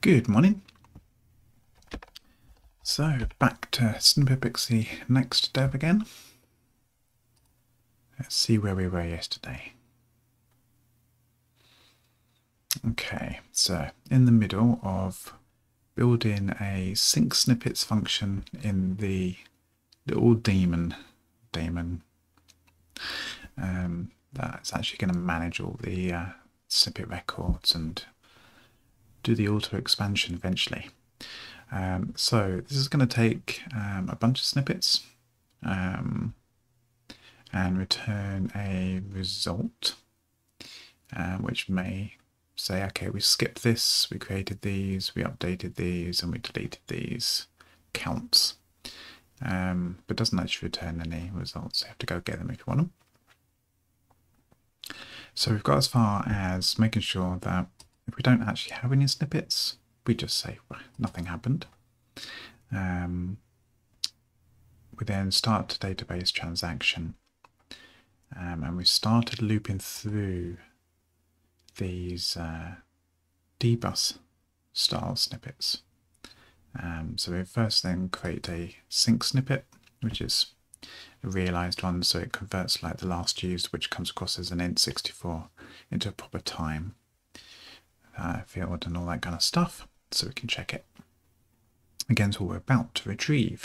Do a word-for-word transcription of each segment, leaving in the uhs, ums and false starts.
Good morning. So back to Snippet Pixie next dev again. Let's see where we were yesterday. Okay, so in the middle of building a sync snippets function in the little daemon daemon um, that's actually going to manage all the uh, snippet records and do the auto expansion eventually. Um, so this is going to take um, a bunch of snippets um, and return a result, uh, which may say, okay, we skipped this, we created these, we updated these, and we deleted these counts. Um, but doesn't actually return any results. You have to go get them if you want them. So we've got as far as making sure that if we don't actually have any snippets, we just say, well, nothing happened. Um, we then start a database transaction, um, and we started looping through these uh, dbus style snippets. Um, so we first then create a sync snippet, which is a realized one, so it converts like the last used, which comes across as an int sixty-four, into a proper time uh, field and all that kind of stuff, so we can check it against what we're about to retrieve.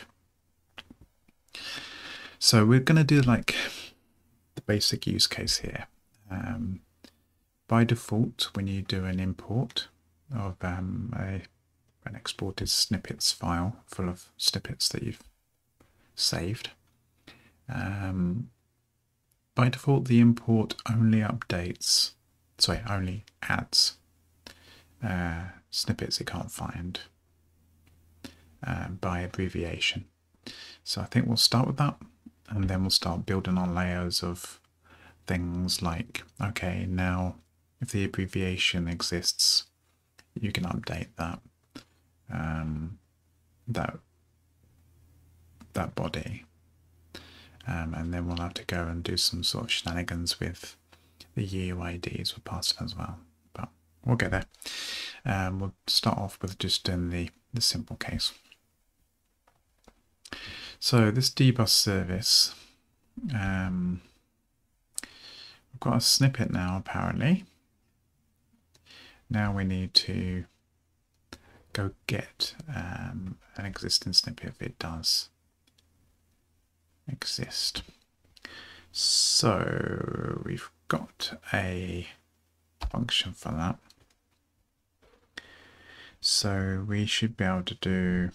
So we're going to do like the basic use case here. Um, by default, when you do an import of um, a, an exported snippets file full of snippets that you've saved, um, by default the import only updates, sorry, only adds uh, snippets it can't find uh, by abbreviation. So I think we'll start with that, and then we'll start building on layers of things like, okay, now if the abbreviation exists, you can update that um, that that body, um, and then we'll have to go and do some sort of shenanigans with the U I Ds we're passing as well. But we'll get there. Um, we'll start off with just doing the the simple case. So this dbus service, um, we've got a snippet now apparently. Now we need to go get um, an existing snippet if it does exist. So we've got a function for that. So we should be able to do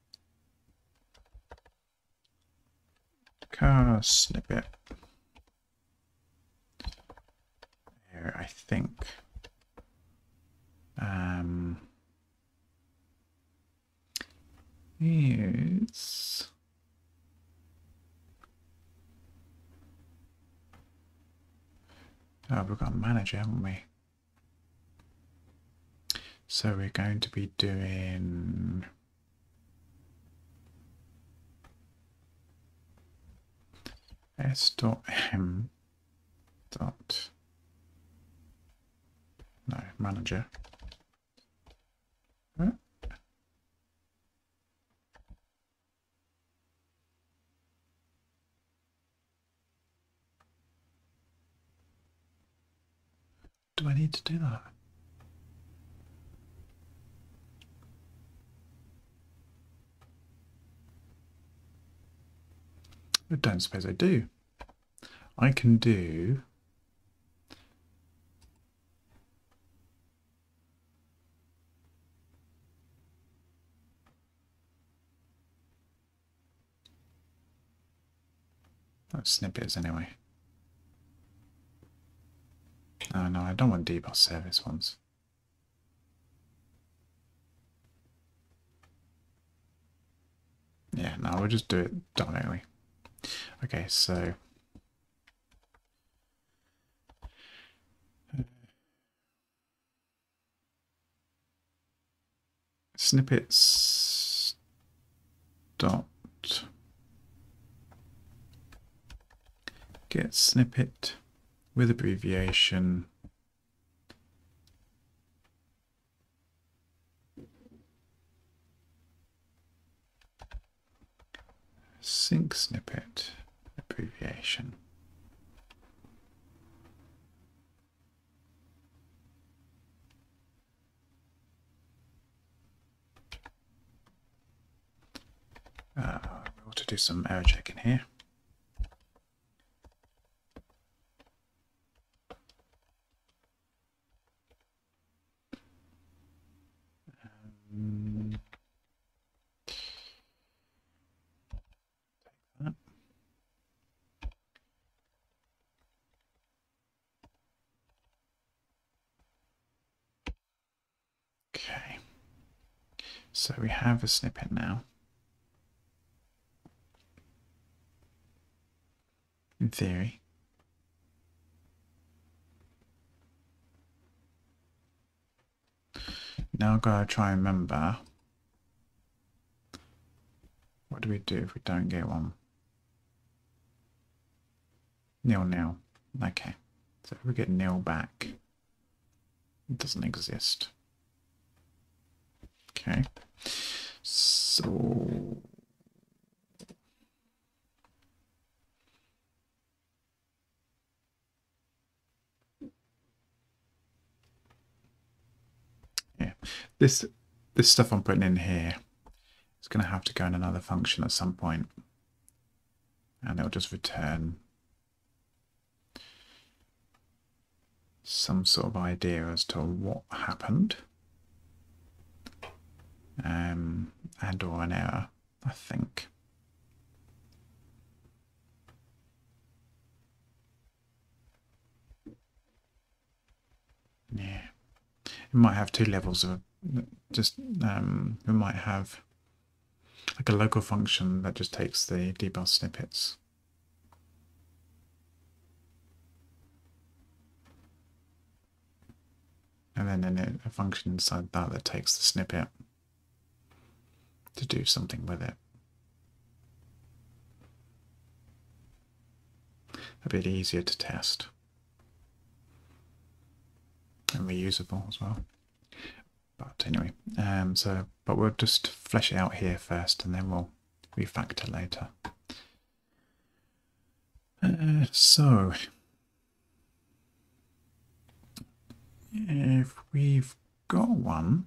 car snippet here, I think. Um, is oh, we've got a manager, haven't we? So we're going to be doing s.m dot no manager. Huh? Do I need to do that? I don't suppose I do. I can do oh, snippets anyway. Oh no, I don't want dbus service ones. Yeah, no, we'll just do it directly. Okay, so snippets dot get snippet with abbreviation abbreviation. Uh, we ought to do some error checking here. Um, that. Okay, so we have a snippet now. In theory. Now I've got to try and remember, what do we do if we don't get one? Nil nil. Okay, so if we get nil back, it doesn't exist. Okay, so yeah, this this stuff I'm putting in here is going to have to go in another function at some point, and it'll just return some sort of idea as to what happened, um, and or an error, I think. Yeah, it might have two levels of just um, we might have like a local function that just takes the dbus snippets. And then in a function inside that that takes the snippet to do something with it. A bit easier to test. And reusable as well. But anyway, um, so but we'll just flesh it out here first, and then we'll refactor later. Uh, so if we've got one,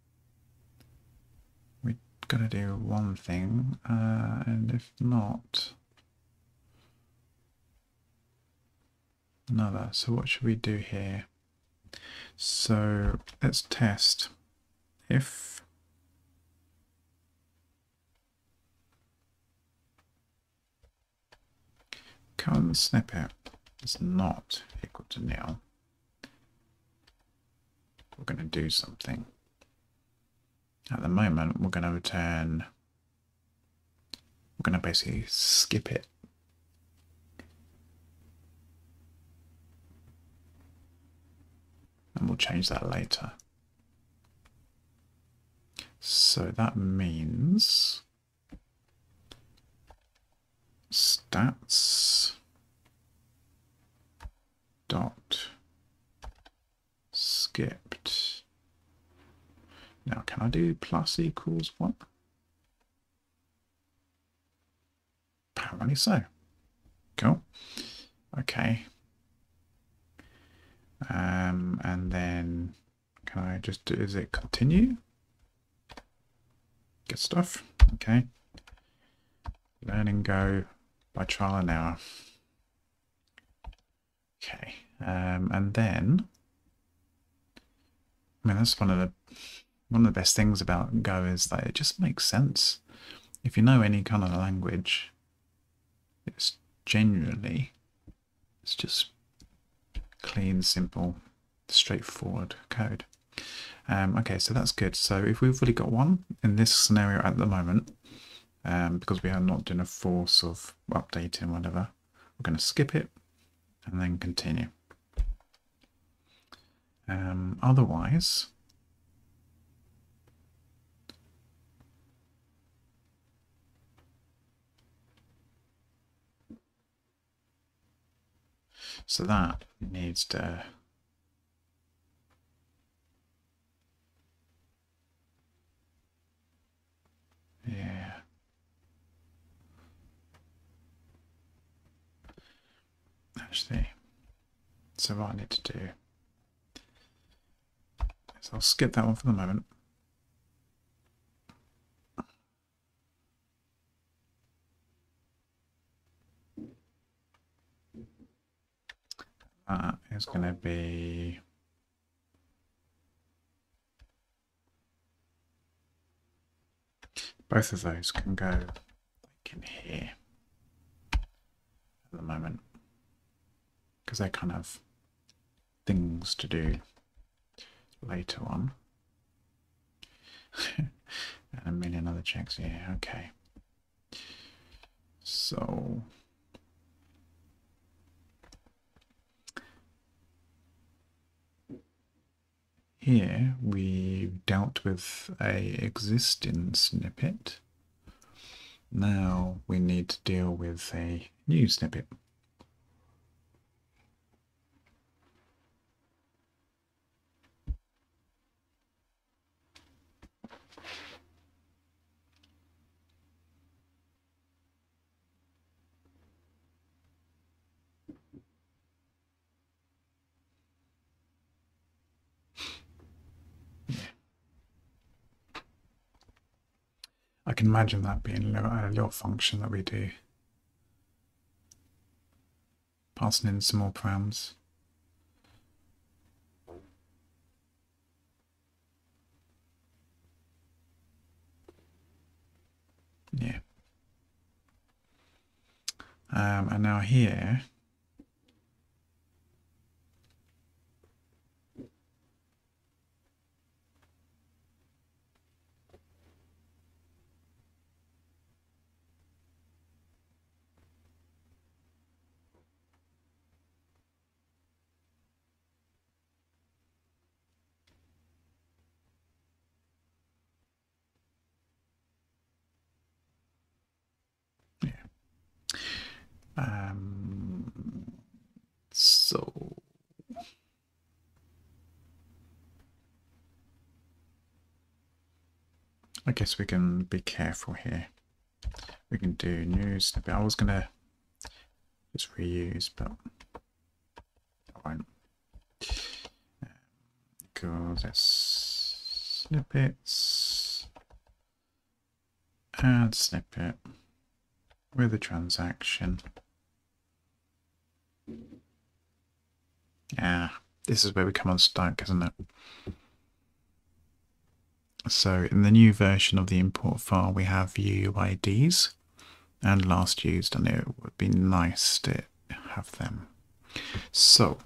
we've got to do one thing, uh, and if not, another. So what should we do here? So let's test if current snippet is not equal to nil, we're going to do something. At the moment, we're going to return, we're going to basically skip it. And we'll change that later. So that means stats dot skipped. Now, can I do plus equals one? Apparently so. Cool. Okay. Um, and then can I just do, is it continue? Good stuff. Okay. Learn and go by trial and error. Okay. Um, and then, I mean, that's one of the one of the best things about Go is that it just makes sense. If you know any kind of language, it's generally, it's just clean, simple, straightforward code. Um, okay, so that's good. So if we've already got one in this scenario at the moment, um, because we are not doing a force of updating whatever, we're going to skip it and then continue. Um, otherwise, so that needs to yeah. actually. So what I need to do is I'll skip that one for the moment. That is going to be both of those can go like in here at the moment because they're kind of things to do later on. And a million other checks here. Okay. So here we dealt with a existing snippet. Now we need to deal with a new snippet. I can imagine that being a little, a little function that we do. Passing in some more params. Yeah. Um, and now here, yeah. Um, so I guess we can be careful here. We can do new snippet. I was gonna just reuse, but I won't. Because that's snippets, add snippet with a transaction. Ah, this is where we come unstuck, isn't it? So in the new version of the import file, we have U I Ds and last used, and it would be nice to have them. So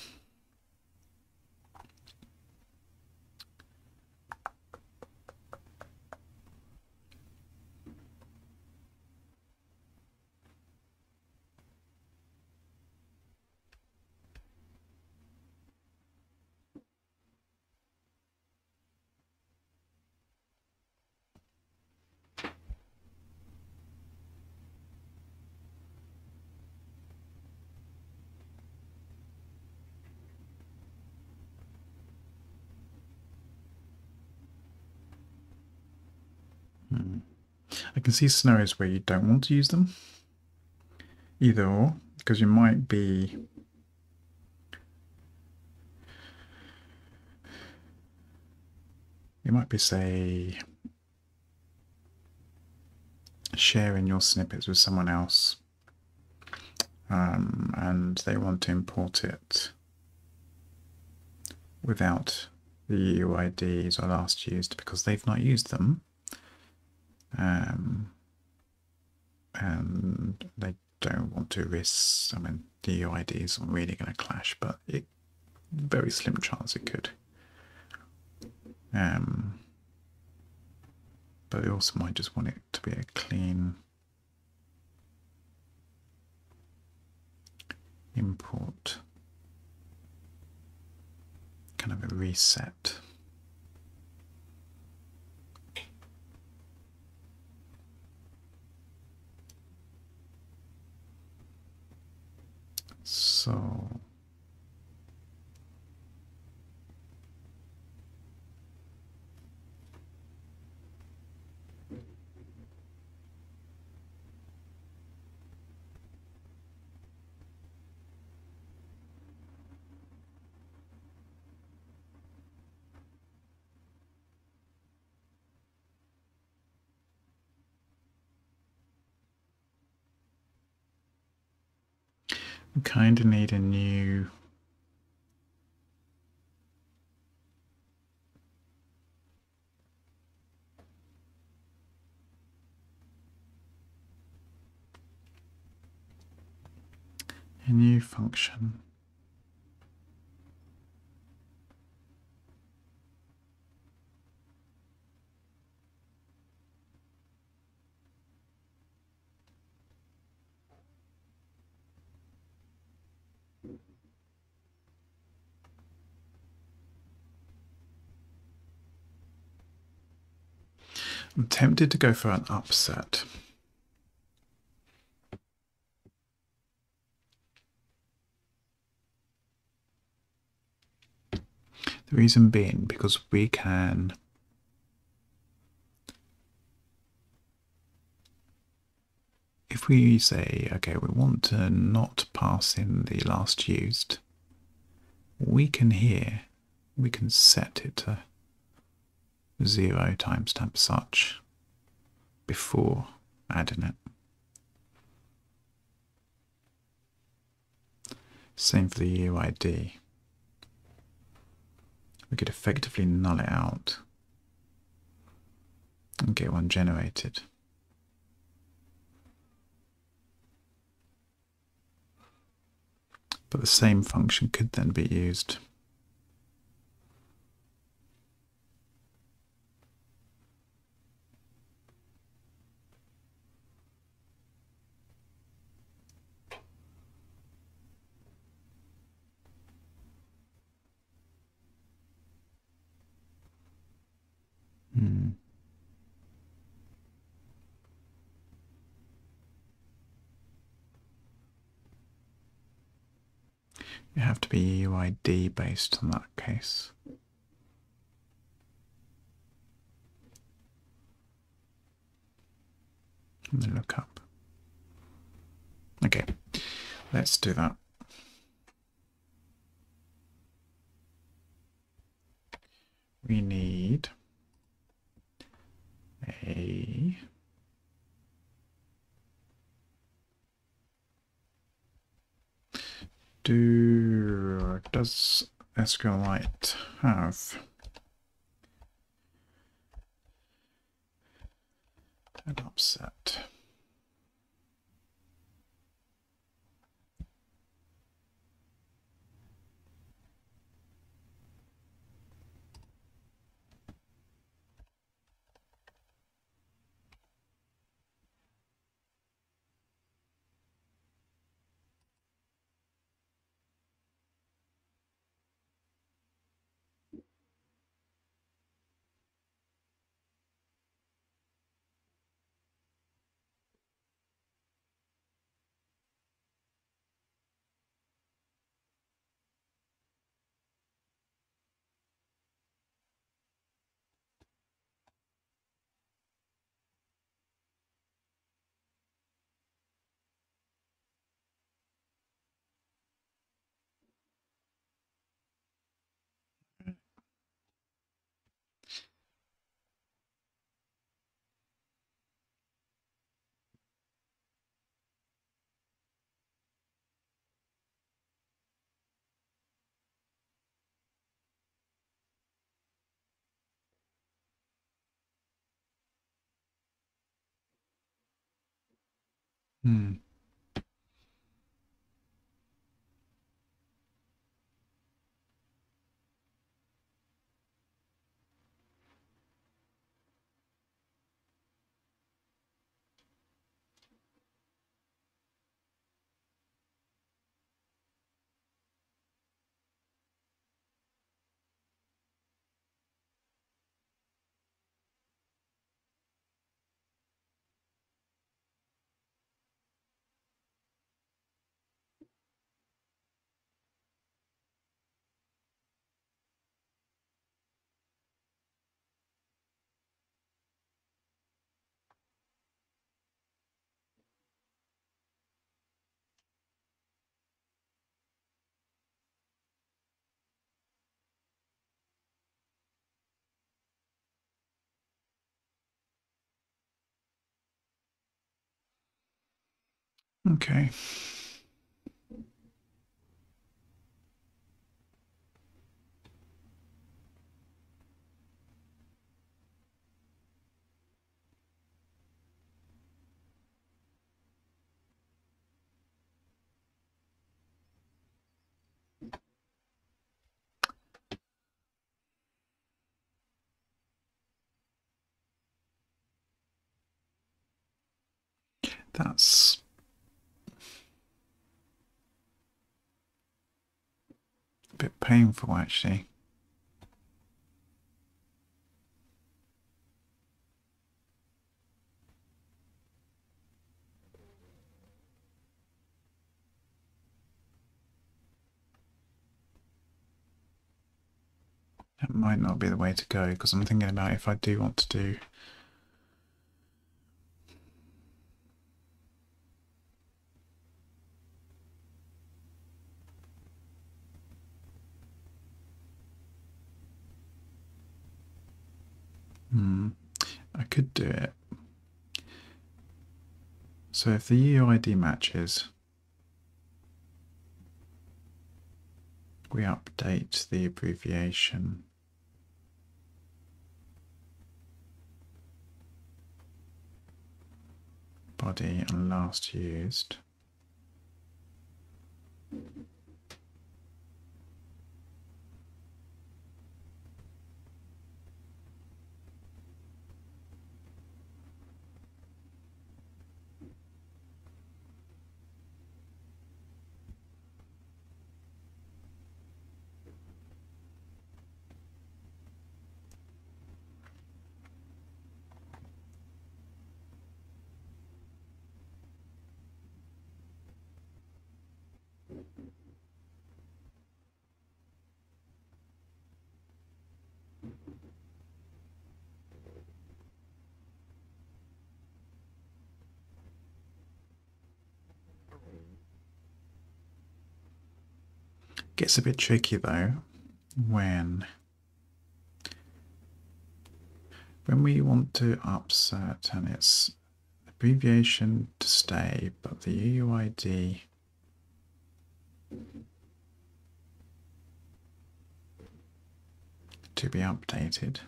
hmm. I can see scenarios where you don't want to use them. Either or, because you might be you might be, say, sharing your snippets with someone else, um, and they want to import it without the U I Ds or last used because they've not used them, um, and they don't want to risk. I mean, the U I Ds are really going to clash, but it very slim chance it could. Um, but we also might just want it to be a clean import, kind of a reset. So We kind of need a new a new function. I'm tempted to go for an upset. The reason being because we can if we say, okay, we want to not pass in the last used, we can here, we can set it to zero timestamp such before adding it. Same for the U I D. We could effectively null it out and get one generated. But the same function could then be used hmm. You have to be U I D based on that case. And then look up. Okay, let's do that. We need a do does SQLite have an upset? Hmm. Okay. That's a bit painful, actually. That might not be the way to go, because I'm thinking about if I do want to do Hmm, I could do it. So if the U I D matches, we update the abbreviation. Body and last used. Gets a bit tricky though when when we want to upsert and it's abbreviation to stay, but the U U I D to be updated.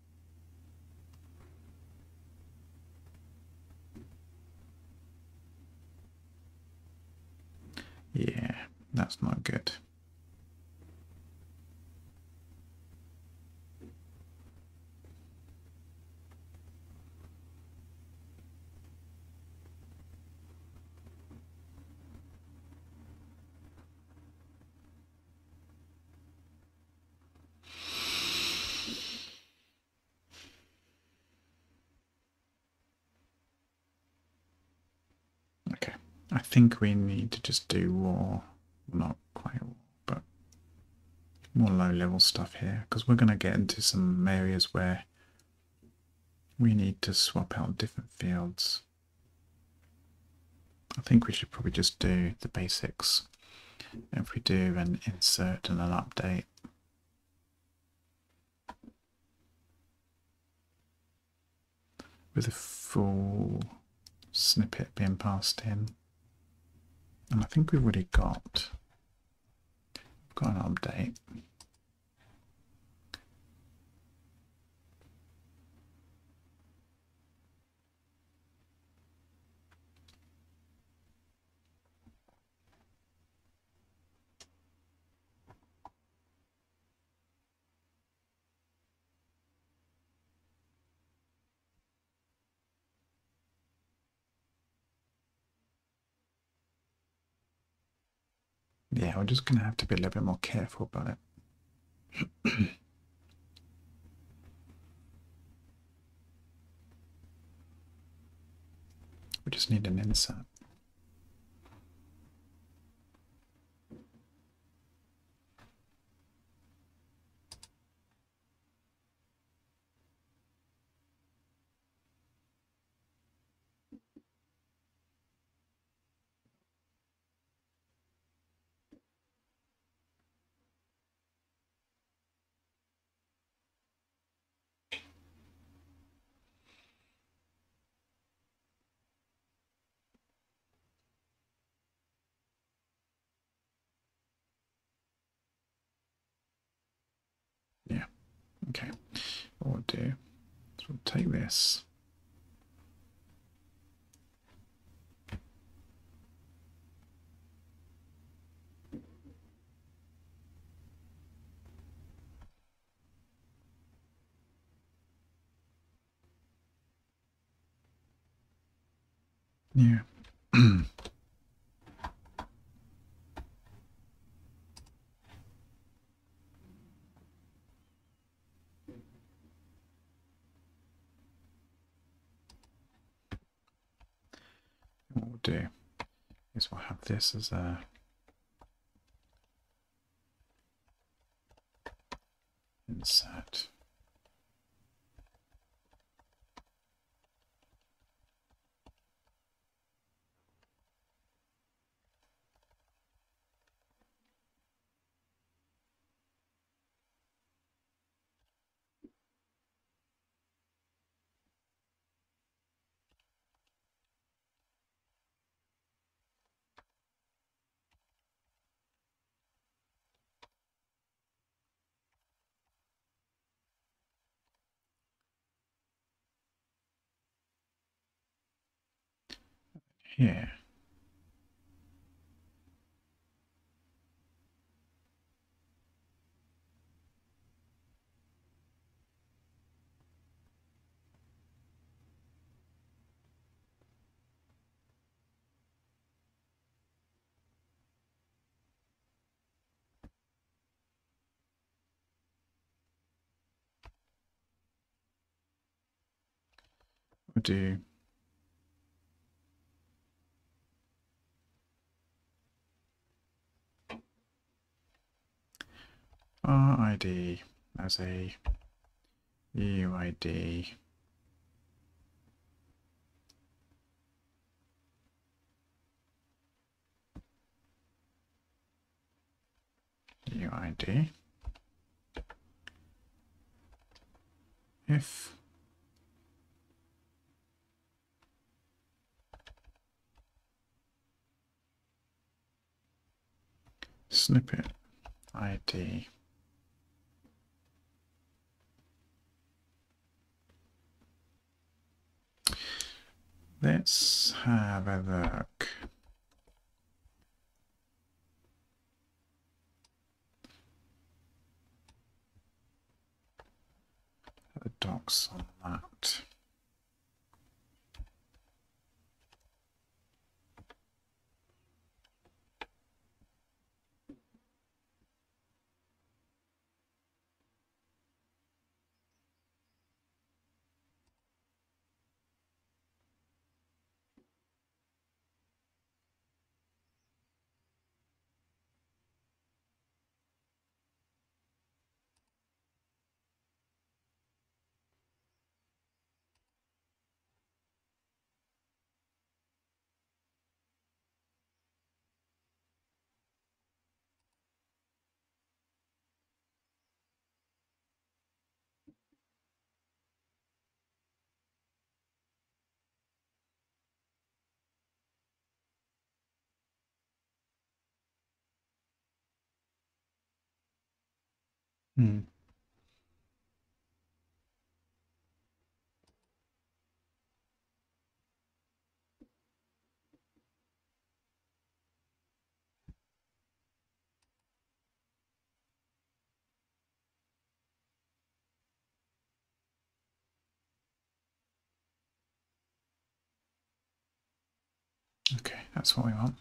Yeah, that's not good. Okay, I think we need to just do raw, not quite raw, but more low level stuff here, because we're going to get into some areas where we need to swap out different fields. I think we should probably just do the basics. If we do an insert and an update, with a full snippet being passed in. And I think we've already got, we've got an update. Yeah, we're just going to have to be a little bit more careful about it. We just need an insert. Yeah, okay. What we'll do is we'll take this. Yeah, What we'll do is we'll have this as a insert. Here. We'll do R I D as a U I D U I D if snippet I D let's have a look. The docs on that. Hmm. Okay, that's what we want.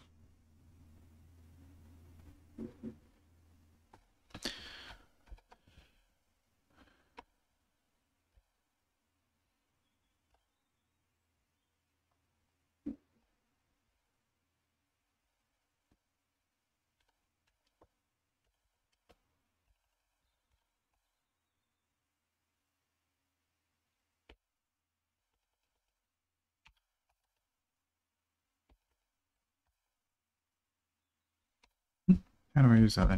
How do I use that then?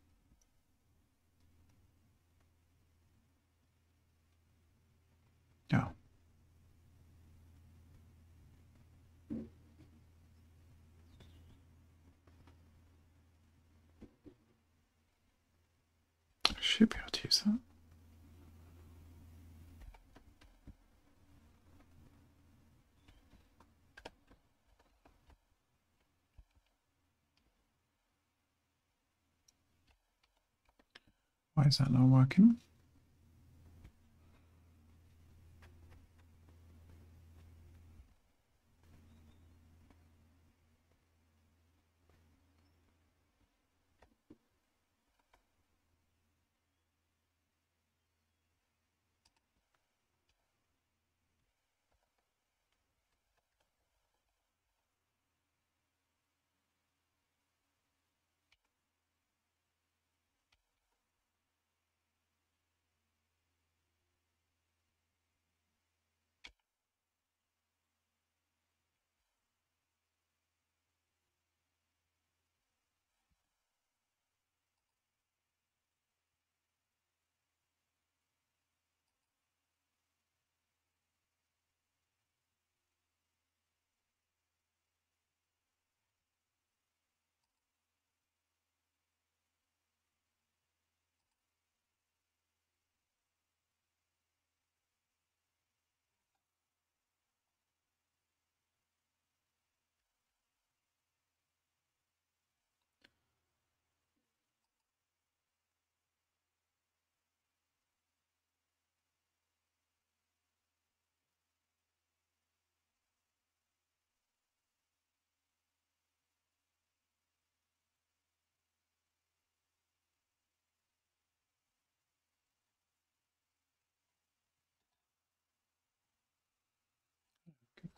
Oh. I should be able to use that. Why is that not working?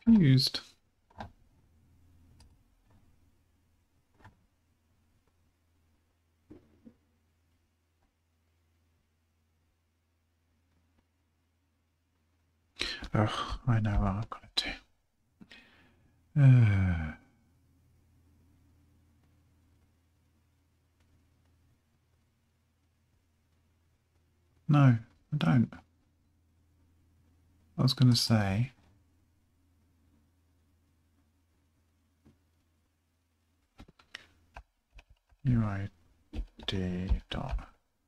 confused. Oh, I know what I've got to do. Uh, no, I don't. I was going to say... U I D dot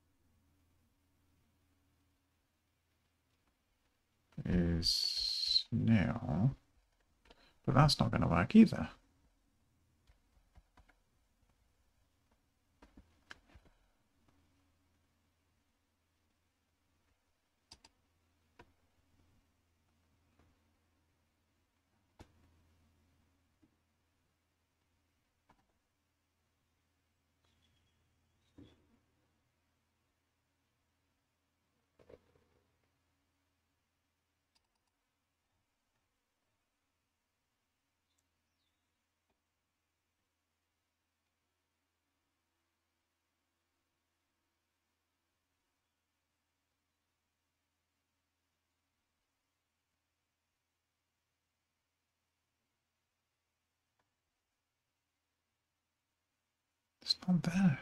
is nil, but that's not going to work either. It's not there.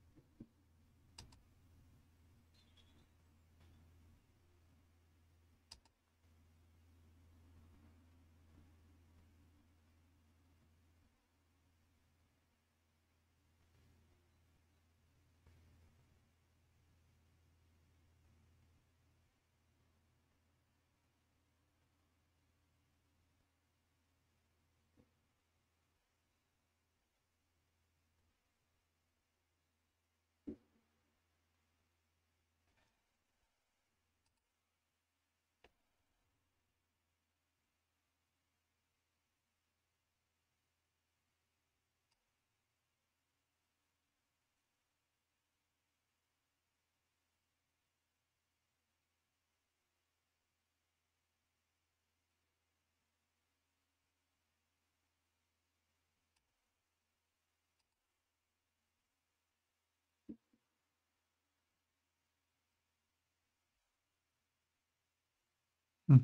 Hmm.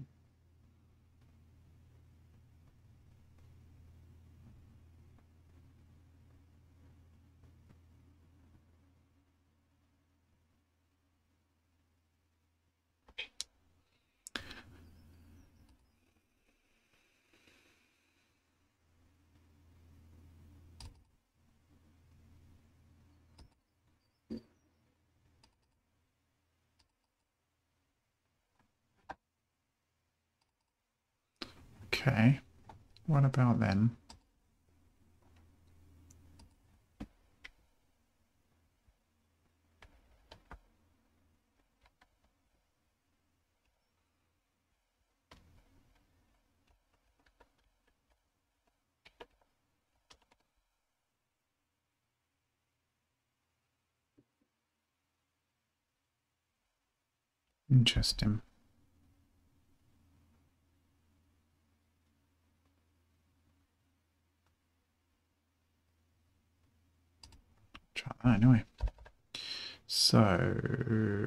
Okay, what about then? Interesting. Try that anyway. So,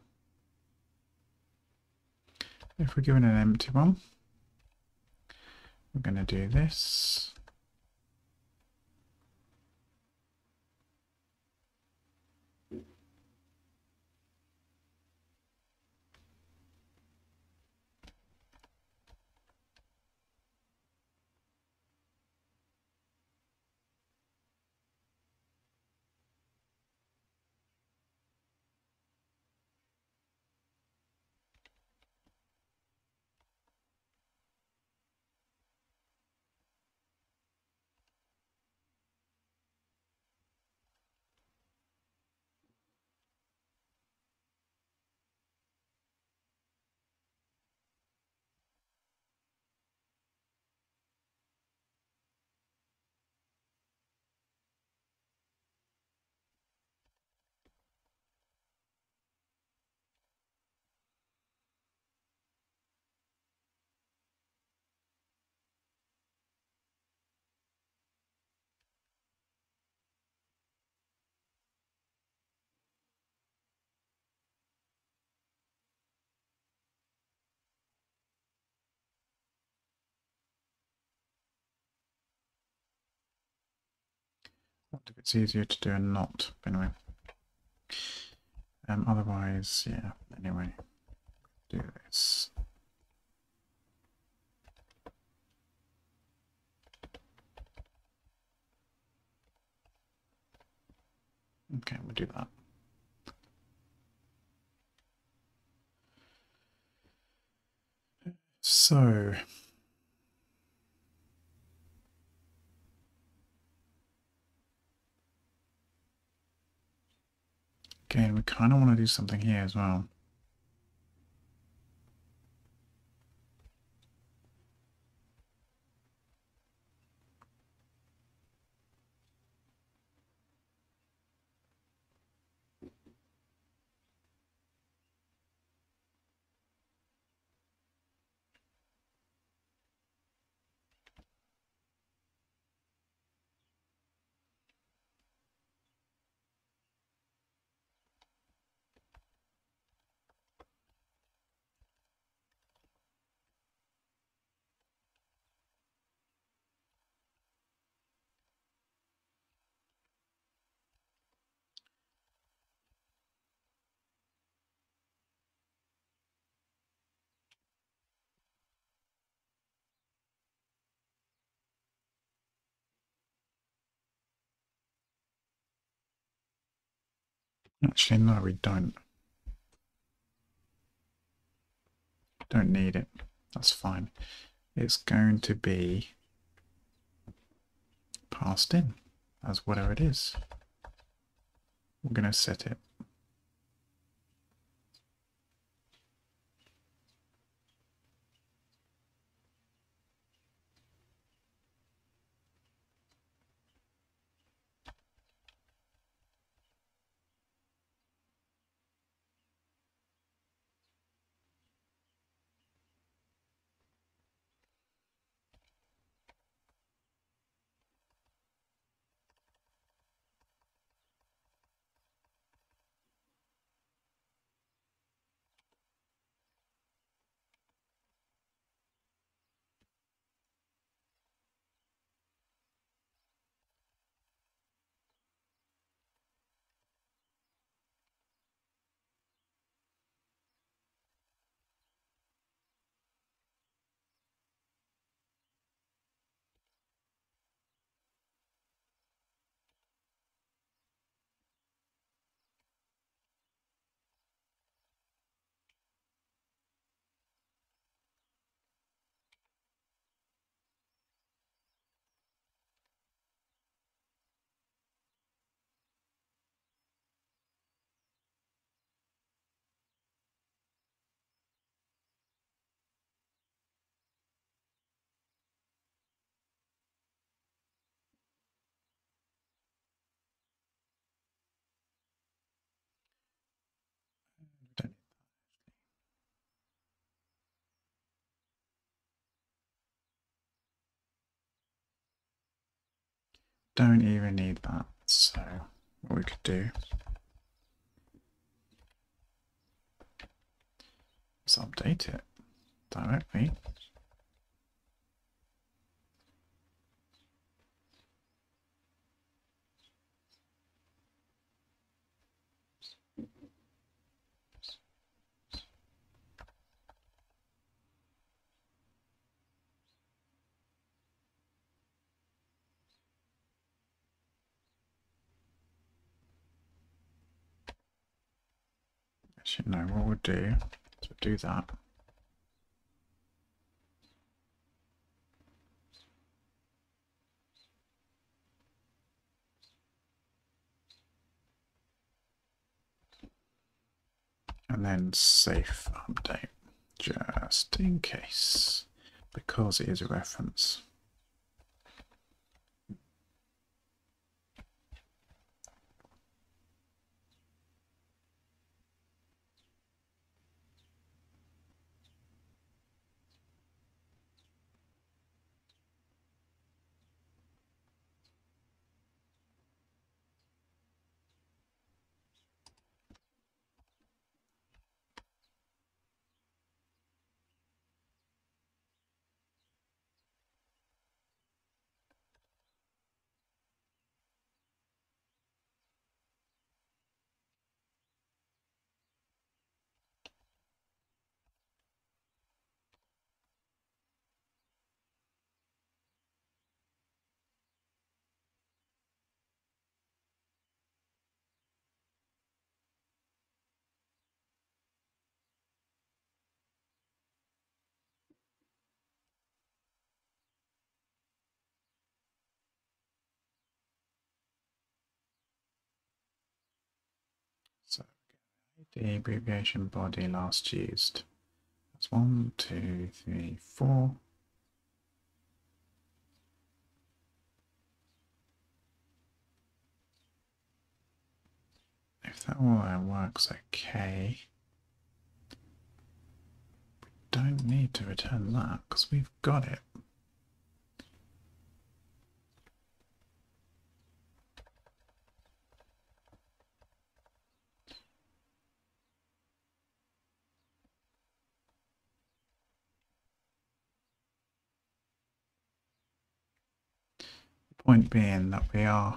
if we're given an empty one, we're going to do this. What if it's easier to do a not? Anyway. Um, otherwise, yeah, anyway, do this. Okay, we'll do that. So, again, we kind of want to do something here as well. Actually, no, we don't. Don't need it. That's fine. It's going to be passed in as whatever it is. We're going to set it. Don't, don't even need that. So, what we could do is update it directly. Actually, no, what we'll do is we'll do that. And then safe update, just in case, because it is a reference. the abbreviation body last used. That's one, two, three, four. If that all works okay, we don't need to return that because we've got it. Point being that we are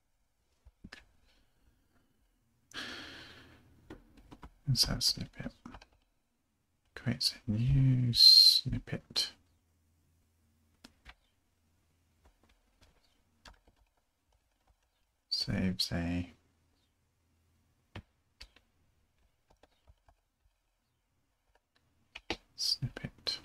insert snippet, creates a new snippet, saves a snippet.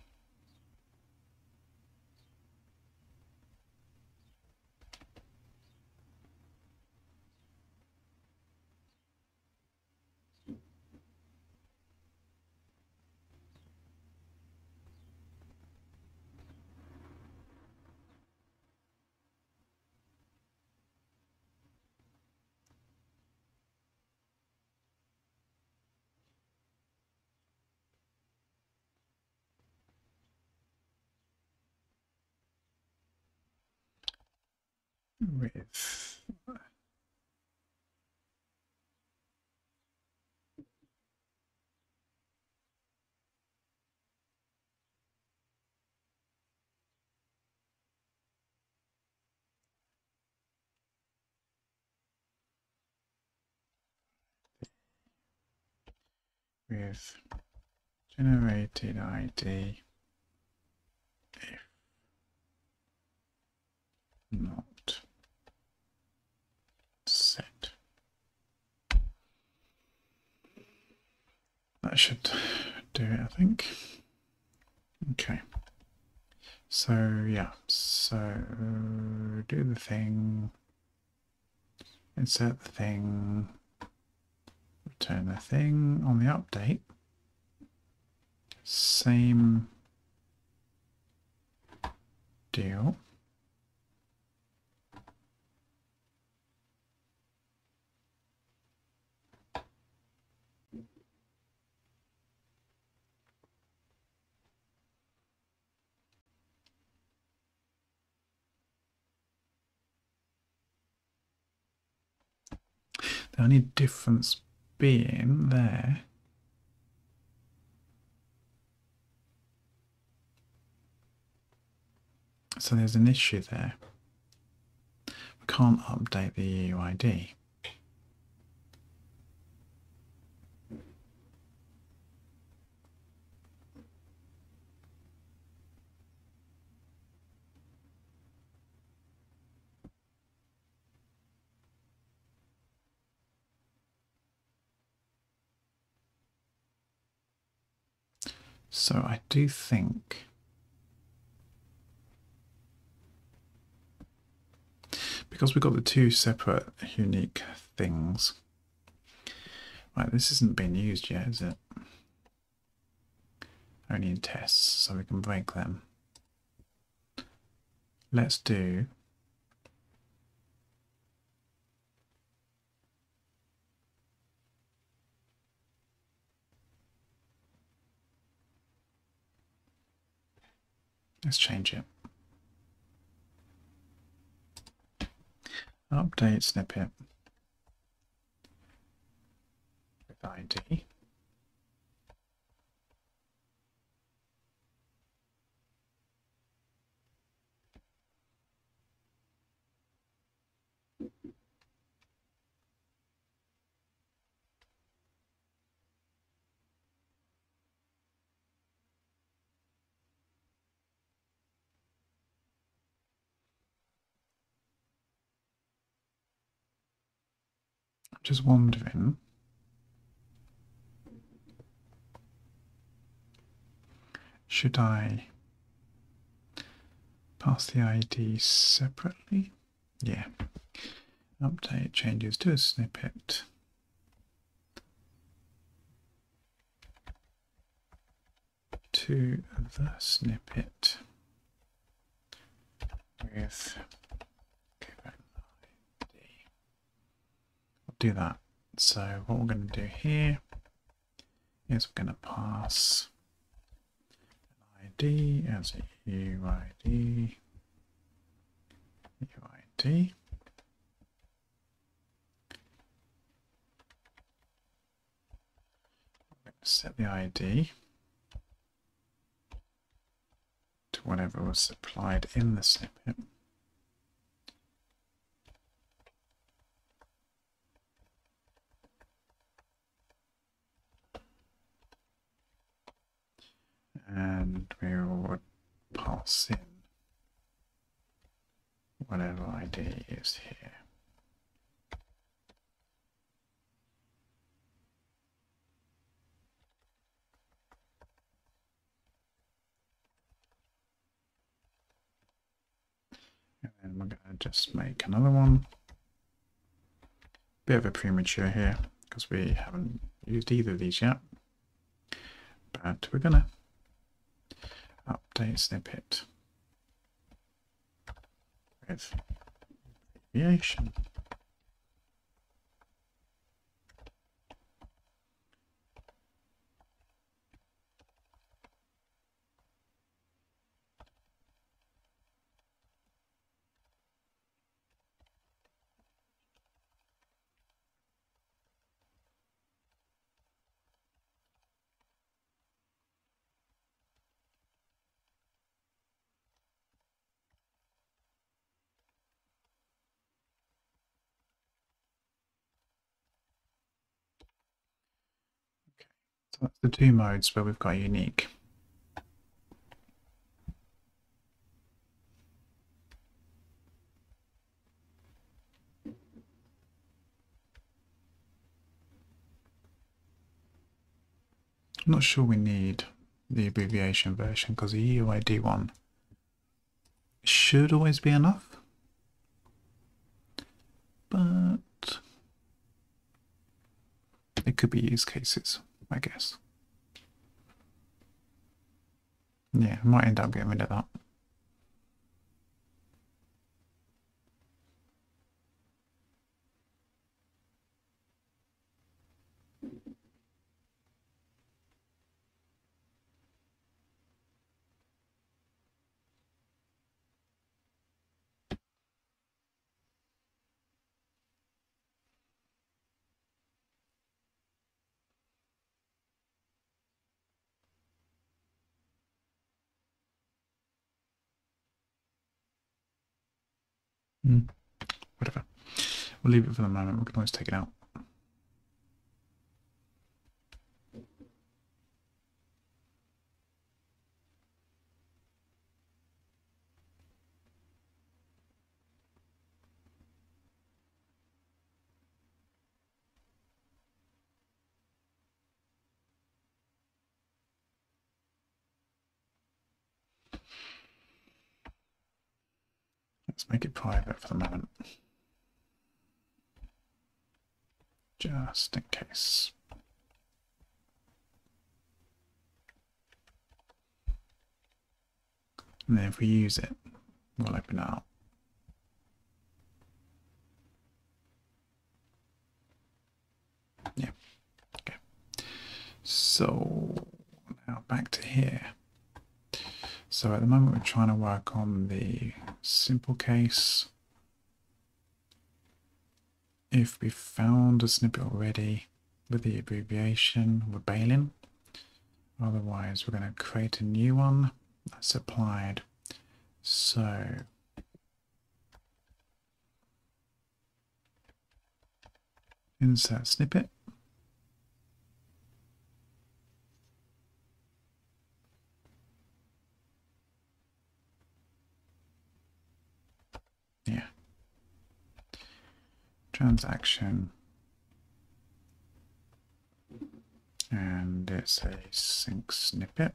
With with generated I D if not set. That should do it, I think. Okay. So yeah, so do the thing, insert the thing, return the thing on the update. Same deal. The only difference being there so there's an issue there. We can't update the E U I D. So I do think because we've got the two separate unique things. Right, this isn't being used yet, is it? Only in tests, so we can break them. Let's do let's change it. Update snippet with I D. I'm just wondering, should I pass the I D separately? Yeah. Update changes to a snippet. to the snippet with given I D. I'll do that. So what we're going to do here is we're going to pass an I D as a U I D, U I D. We're going to set the I D to whatever was supplied in the snippet. And we will pass in whatever I D is here. And then we're going to just make another one. Bit of a premature here because we haven't used either of these yet. But we're going to update snippet with abbreviation. So that's the two modes where we've got unique. I'm not sure we need the abbreviation version because the U I D one should always be enough. But it could be use cases, I guess. Yeah, I might end up getting rid of that. Mm, whatever. We'll leave it for the moment. We can always take it out. Let's make it private for the moment. Just in case. And then if we use it, we'll open it up. Yeah. Okay. So now back to here. So at the moment we're trying to work on the simple case. If we've found a snippet already with the abbreviation, we're bailing. Otherwise we're going to create a new one that's applied. So insert snippet. Yeah. Transaction. And it's a sync snippet.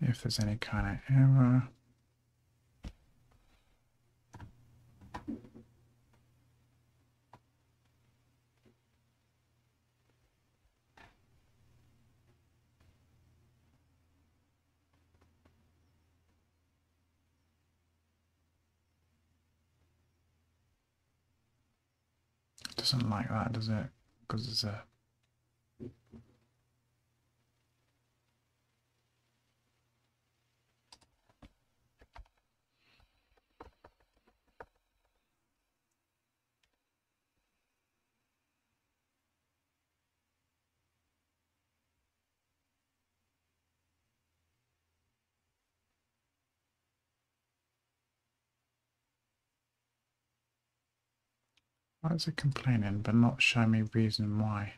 if there's any kind of error. It doesn't like that, does it? Because it's a why is it complaining but not showing me reason why?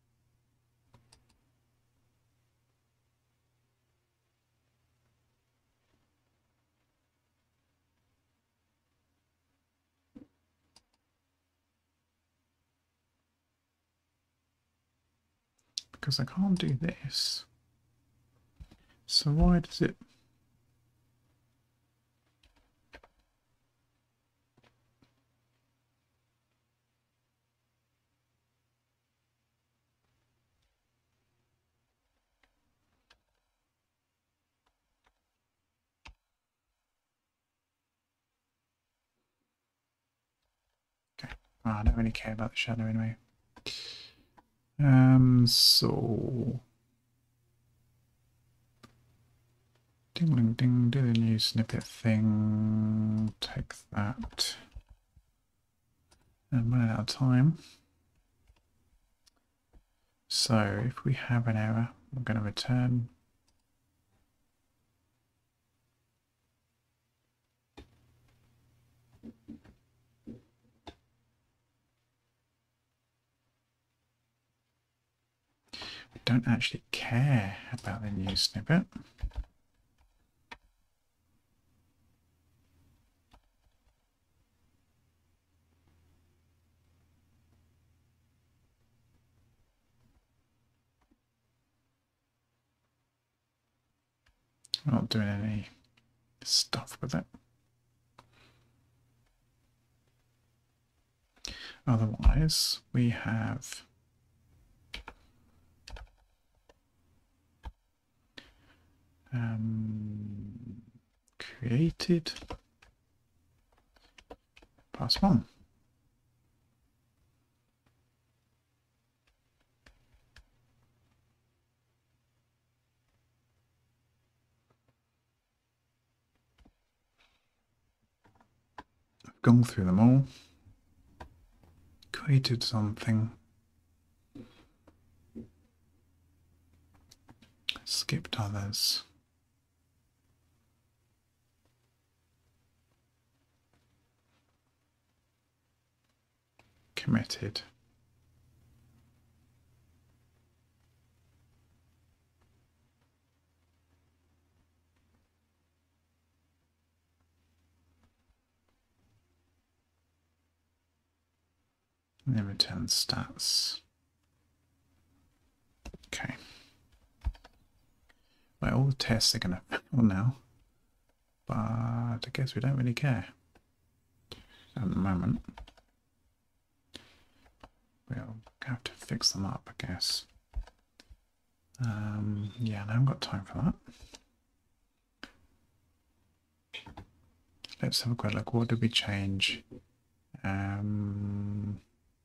Because I can't do this. So why does it? Okay, oh, I don't really care about the shadow anyway. Um, so ding ding ding, do the new snippet thing, take that. And running out of time. So if we have an error, we're going to return we don't actually care about the new snippet. We're not doing any stuff with it. Otherwise, we have um, created plus one. I've gone through them all, created something, skipped others. Committed. And then return stats. Okay. Well, all the tests are going to fail now, but I guess we don't really care at the moment. We'll have to fix them up, I guess. Um, yeah, I haven't got time for that. Let's have a quick look. What did we change? Um,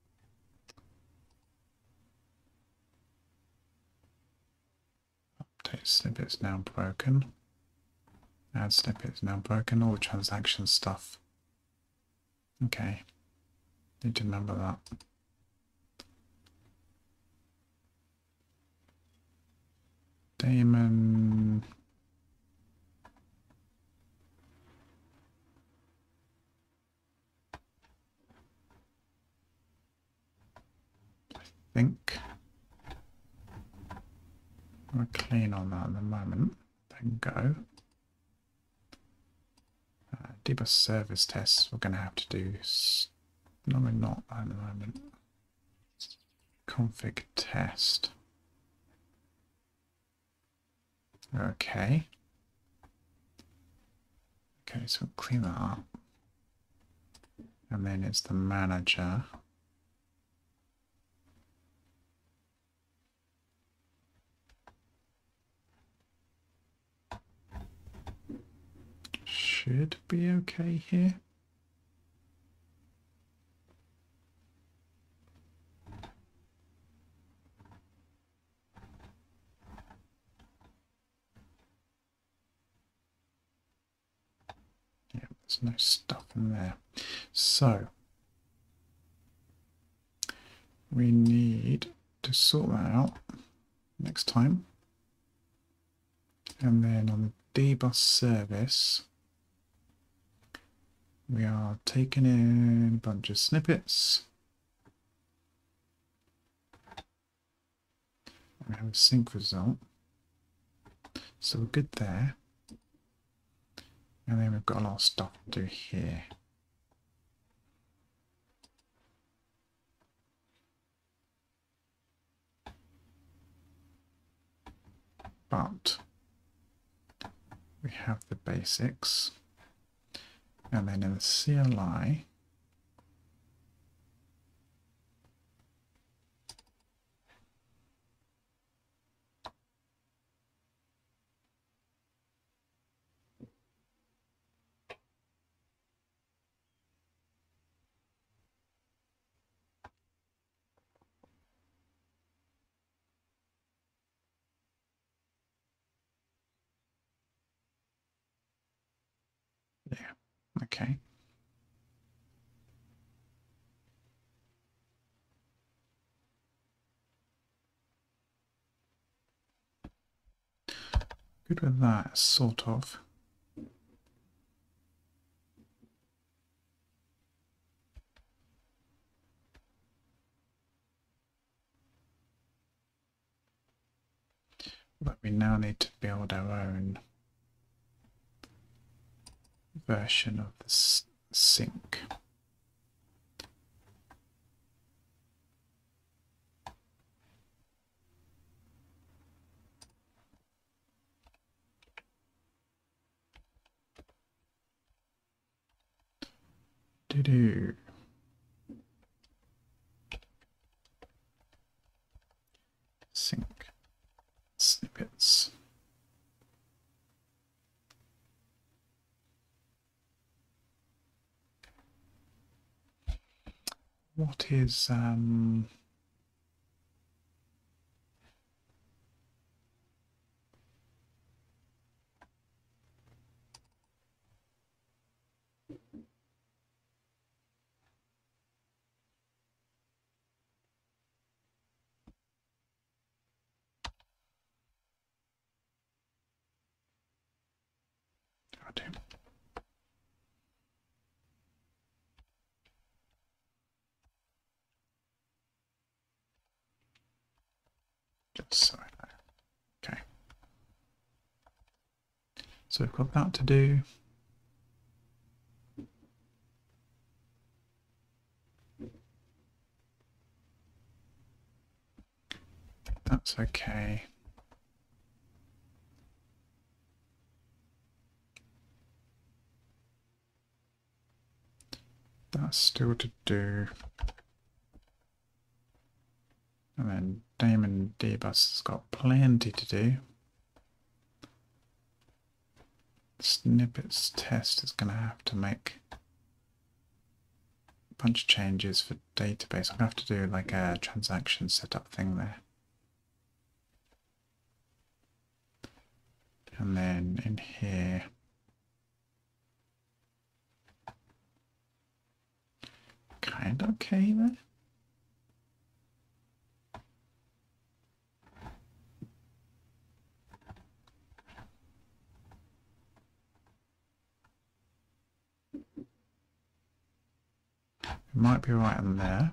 update snippets now broken. Add snippets now broken. All the transaction stuff. Okay. Need to remember that. Daemon. I think we're clean on that at the moment. Then go. Uh, dbus service tests we're going to have to do. No, we're not at the moment. Config test. Okay. Okay, so we'll clean that up. And then it's the manager. Should be okay here. Yeah, there's no stuff in there. So we need to sort that out next time. And then on the dbus service, we are taking in a bunch of snippets. We have a sync result. So we're good there. And then we've got a lot of stuff to do here. But we have the basics. And then in the C L I, yeah, okay. Good with that, sort of. But we now need to build our own version of the sync. Do-do. Sync snippets. What is um I do. Just so I know. Okay. So we've got that to do. That's okay. That's still to do. And then daemon dbus has got plenty to do. Snippets test is going to have to make a bunch of changes for database. I'm going to have to do like a transaction setup thing there. And then in here, kind of okay there. It might be right on there.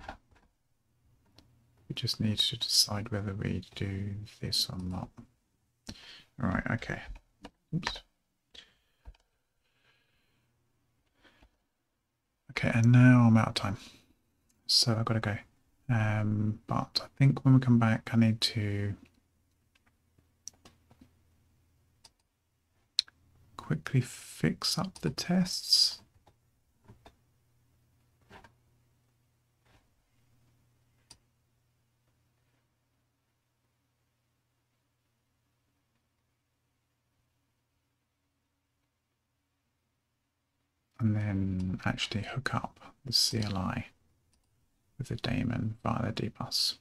We just need to decide whether we do this or not. All right, okay. Oops. Okay, and now I'm out of time, so I've got to go. Um, but I think when we come back, I need to quickly fix up the tests. And then actually hook up the C L I with the daemon via the dbus.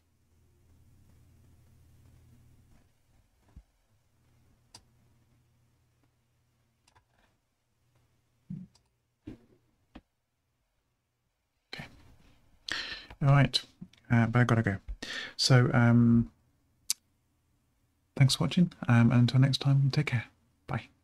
Okay. All right, uh, but I gotta go. So um, thanks for watching, um, and until next time, take care. Bye.